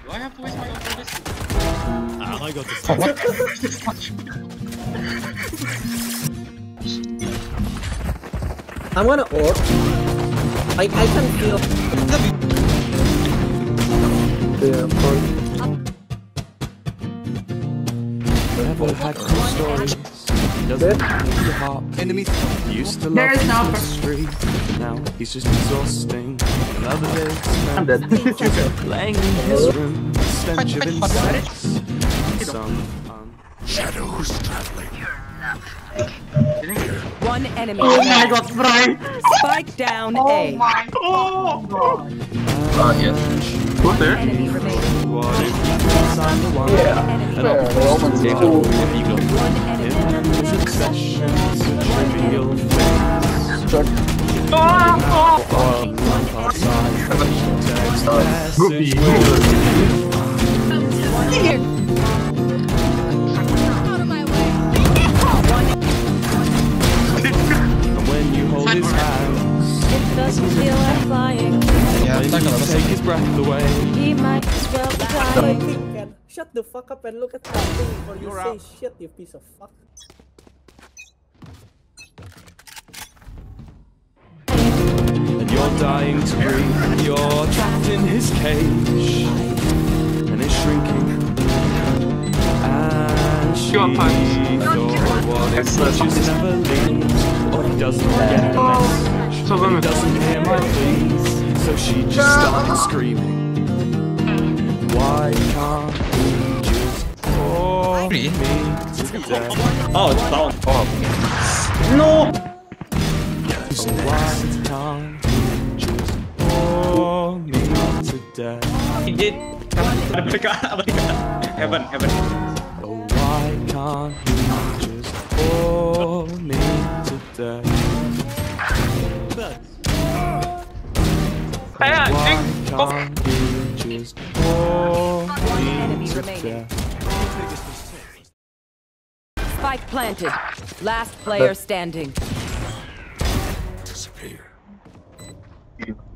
Do I have to waste my own for this? I got this. I'm gonna ult. I can feel. Yeah, Forever had cool stories. Doesn't make your heart. Enemies used to love his history. Now he's just exhausting. Another day spent playing in his room. Stench of insects. Some shadows traveling. One enemy. Oh my god, Brian! Spike down A. Oh my god! Yes. One enemy remaining. What if I'm the one? Enemy. And I'll One enemy. his obsessions, a trivial Out of my way. And when you hold his hands, It doesn't feel like flying. when you take his breath away, He might as well be I dying. think can shut the fuck up and look at that thing before you say shit, you piece of fuck. and you're dying to breathe, you're trapped in his cage, and it's shrinking. And she thought, what if he just never leaves, or he doesn't get the message, or he doesn't hear my pleas, so she just starts screaming. Why can't he just call me to death? Oh, it's down. Oh. No! So why can't he just bore me to death? He did. Heaven. Oh, why can't he just bore me to death? Why can't he just bore me to death? Spike planted. Last player standing. Disappear.